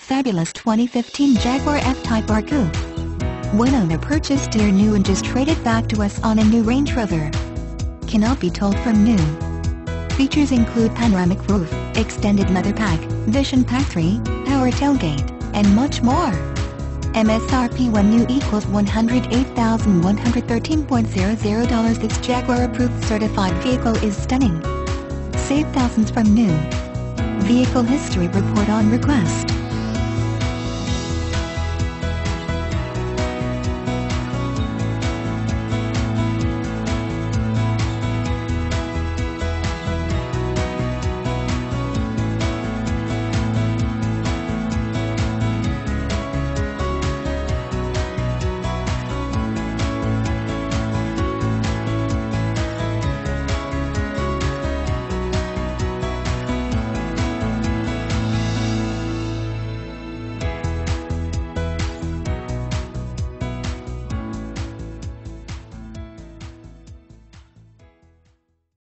Fabulous 2015 Jaguar F-Type R Coupe. One owner purchased their new and just traded back to us on a new Range Rover. Cannot be told from new. Features include panoramic roof, extended leather pack, Vision Pack 3, power tailgate, and much more. M.S.R.P. when new equals $108,113.00. This Jaguar approved certified vehicle is stunning. Save thousands from new. Vehicle history report on request.